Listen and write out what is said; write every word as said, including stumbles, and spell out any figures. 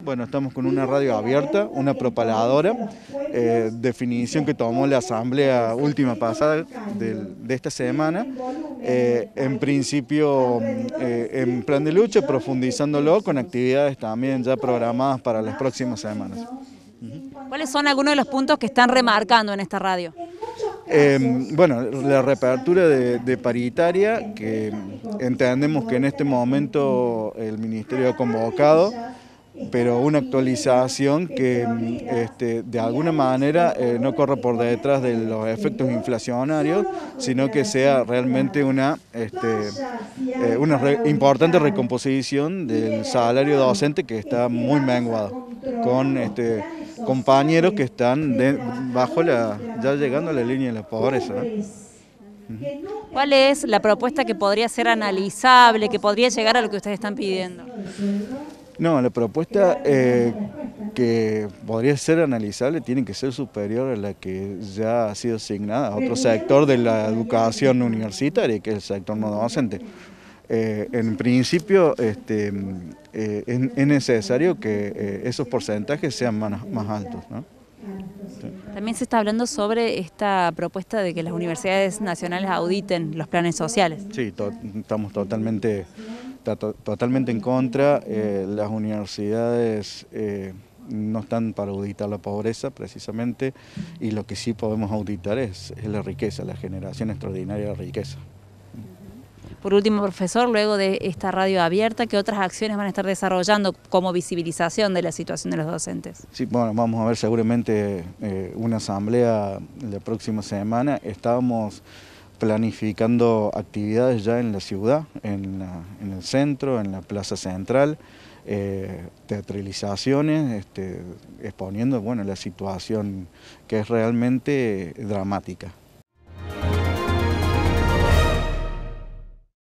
Bueno, estamos con una radio abierta, una propaladora, eh, definición que tomó la asamblea última pasada de, de esta semana. Eh, en principio, eh, en plan de lucha, profundizándolo con actividades también ya programadas para las próximas semanas. ¿Cuáles son algunos de los puntos que están remarcando en esta radio? Eh, bueno, la reapertura de, de paritaria, que entendemos que en este momento el Ministerio ha convocado, pero una actualización que este, de alguna manera eh, no corra por detrás de los efectos inflacionarios, sino que sea realmente una, este, eh, una re, importante recomposición del salario docente que está muy menguado, con este, compañeros que están de, bajo la, ya llegando a la línea de la pobreza, ¿no? ¿Cuál es la propuesta que podría ser analizable, que podría llegar a lo que ustedes están pidiendo? No, la propuesta eh, que podría ser analizable tiene que ser superior a la que ya ha sido asignada a otro sector de la educación universitaria, que es el sector no docente. Eh, en principio este, eh, es, es necesario que eh, esos porcentajes sean más, más altos, ¿no? Sí. También se está hablando sobre esta propuesta de que las universidades nacionales auditen los planes sociales. Sí, to estamos totalmente, to totalmente en contra. Eh, las universidades eh, no están para auditar la pobreza precisamente, y lo que sí podemos auditar es, es la riqueza, la generación extraordinaria de riqueza. Por último, profesor, luego de esta radio abierta, ¿qué otras acciones van a estar desarrollando como visibilización de la situación de los docentes? Sí, bueno, vamos a ver seguramente eh, una asamblea la próxima semana. Estábamos planificando actividades ya en la ciudad, en, la, en el centro, en la plaza central, eh, teatralizaciones, este, exponiendo bueno, la situación que es realmente dramática.